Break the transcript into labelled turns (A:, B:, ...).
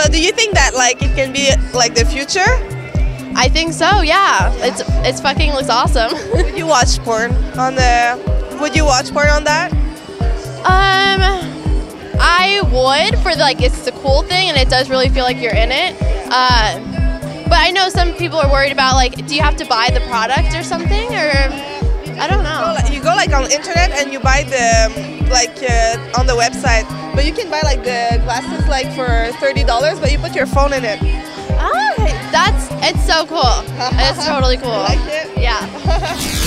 A: do you think that like it can be like the future?
B: I think so. Yeah, it's fucking looks awesome.
A: Would you watch porn on the? Would you watch porn on that?
B: I would for like it's a cool thing and it does really feel like you're in it. But I know some people are worried about like, do you have to buy the product or something, or I don't know.
A: You go like on the internet and you buy the on the website, but you can buy like the glasses like for $30, but you put your phone in it.
B: Ah, it's so cool. It's totally cool.
A: You like it?
B: Yeah.